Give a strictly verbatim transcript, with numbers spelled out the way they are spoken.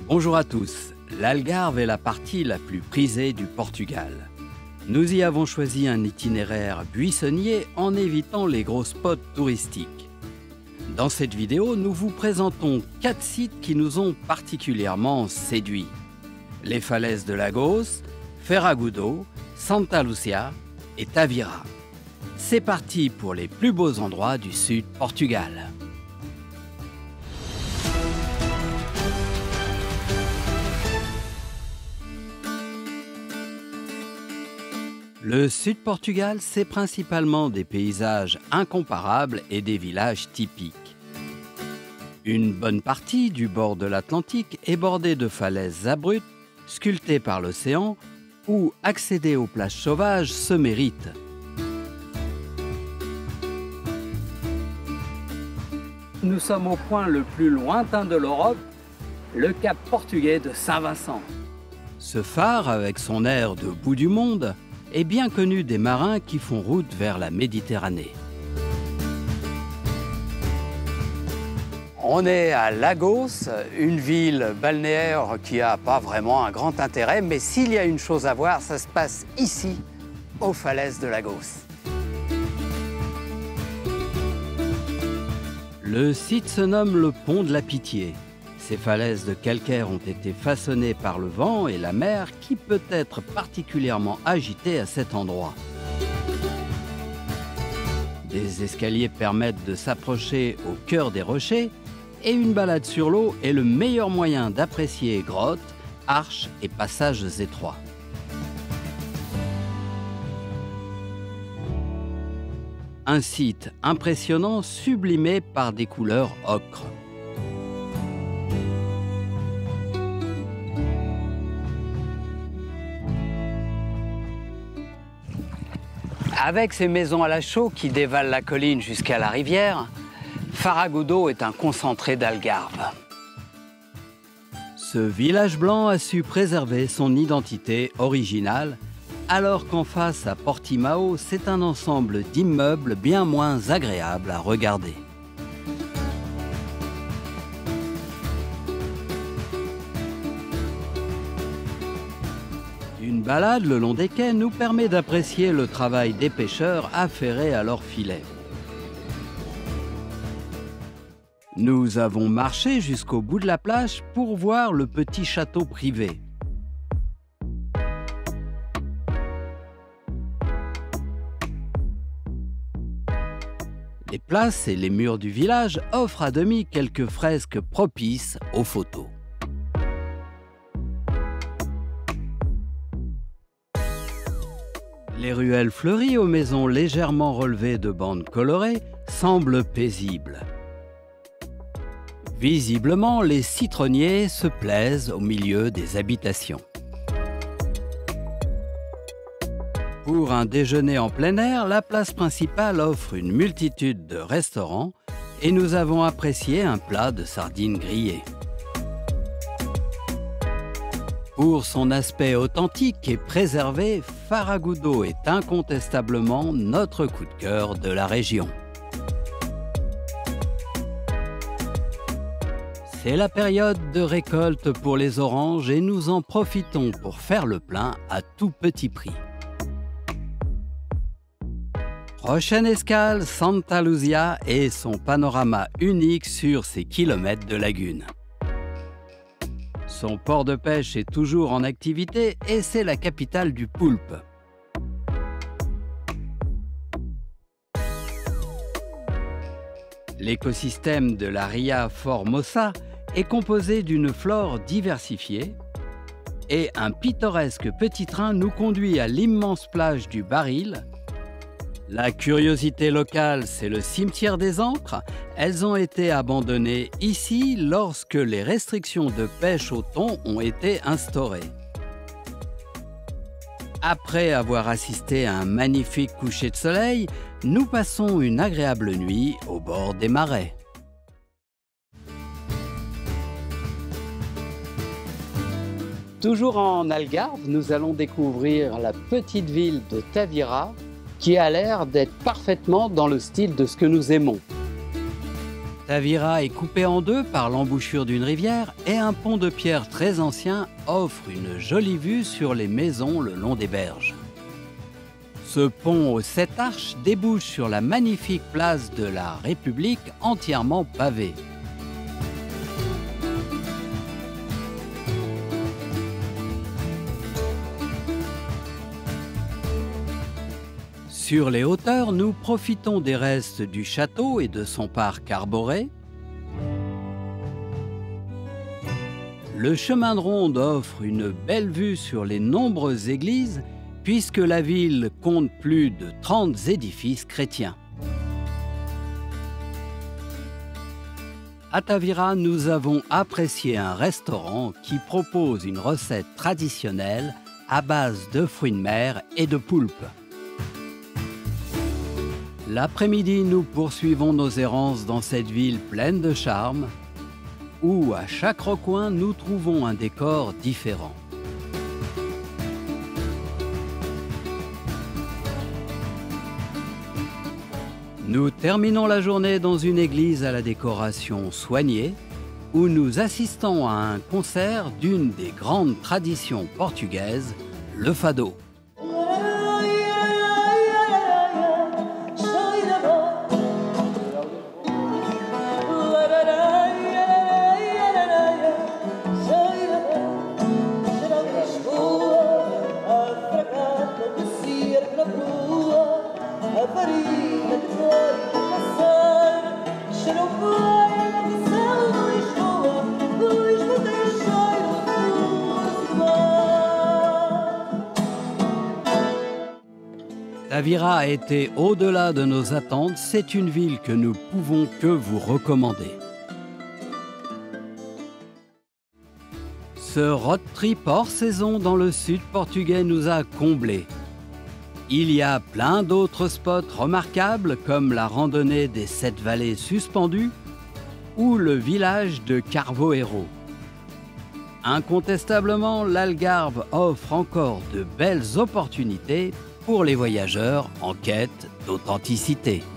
Bonjour à tous. L'Algarve est la partie la plus prisée du Portugal. Nous y avons choisi un itinéraire buissonnier en évitant les gros spots touristiques. Dans cette vidéo, nous vous présentons quatre sites qui nous ont particulièrement séduits. Les falaises de Lagos, Ferragudo, Santa Lúcia et Tavira. C'est parti pour les plus beaux endroits du sud Portugal. Le sud Portugal, c'est principalement des paysages incomparables et des villages typiques. Une bonne partie du bord de l'Atlantique est bordée de falaises abruptes, sculptées par l'océan, où accéder aux plages sauvages se mérite. Nous sommes au point le plus lointain de l'Europe, le cap portugais de Saint-Vincent. Ce phare, avec son air de bout du monde, est bien connu des marins qui font route vers la Méditerranée. On est à Lagos, une ville balnéaire qui n'a pas vraiment un grand intérêt, mais s'il y a une chose à voir, ça se passe ici, aux falaises de Lagos. Le site se nomme le Pont de la Pitié. Ces falaises de calcaire ont été façonnées par le vent et la mer qui peut être particulièrement agitée à cet endroit. Des escaliers permettent de s'approcher au cœur des rochers et une balade sur l'eau est le meilleur moyen d'apprécier grottes, arches et passages étroits. Un site impressionnant sublimé par des couleurs ocre. Avec ses maisons à la chaux qui dévalent la colline jusqu'à la rivière, Ferragudo est un concentré d'Algarve. Ce village blanc a su préserver son identité originale, alors qu'en face à Portimao, c'est un ensemble d'immeubles bien moins agréable à regarder. Une balade le long des quais nous permet d'apprécier le travail des pêcheurs affairés à leurs filets. Nous avons marché jusqu'au bout de la plage pour voir le petit château privé. Les places et les murs du village offrent à demi quelques fresques propices aux photos. Les ruelles fleuries aux maisons légèrement relevées de bandes colorées semblent paisibles. Visiblement, les citronniers se plaisent au milieu des habitations. Pour un déjeuner en plein air, la place principale offre une multitude de restaurants et nous avons apprécié un plat de sardines grillées. Pour son aspect authentique et préservé, Ferragudo est incontestablement notre coup de cœur de la région. C'est la période de récolte pour les oranges et nous en profitons pour faire le plein à tout petit prix. Prochaine escale, Santa Lúcia et son panorama unique sur ses kilomètres de lagunes. Son port de pêche est toujours en activité et c'est la capitale du poulpe. L'écosystème de la Ria Formosa est composé d'une flore diversifiée et un pittoresque petit train nous conduit à l'immense plage du Baril. La curiosité locale, c'est le cimetière des ancres. Elles ont été abandonnées ici lorsque les restrictions de pêche au thon ont été instaurées. Après avoir assisté à un magnifique coucher de soleil, nous passons une agréable nuit au bord des marais. Toujours en Algarve, nous allons découvrir la petite ville de Tavira, qui a l'air d'être parfaitement dans le style de ce que nous aimons. Tavira est coupée en deux par l'embouchure d'une rivière et un pont de pierre très ancien offre une jolie vue sur les maisons le long des berges. Ce pont aux sept arches débouche sur la magnifique place de la République entièrement pavée. Sur les hauteurs, nous profitons des restes du château et de son parc arboré. Le chemin de ronde offre une belle vue sur les nombreuses églises, puisque la ville compte plus de trente édifices chrétiens. À Tavira, nous avons apprécié un restaurant qui propose une recette traditionnelle à base de fruits de mer et de poulpe. L'après-midi, nous poursuivons nos errances dans cette ville pleine de charme, où à chaque recoin, nous trouvons un décor différent. Nous terminons la journée dans une église à la décoration soignée, où nous assistons à un concert d'une des grandes traditions portugaises, le fado. Tavira a été au-delà de nos attentes, c'est une ville que nous pouvons que vous recommander. Ce road trip hors saison dans le sud portugais nous a comblés. Il y a plein d'autres spots remarquables comme la randonnée des sept vallées suspendues ou le village de Carvoeiro. Incontestablement, l'Algarve offre encore de belles opportunités pour les voyageurs en quête d'authenticité.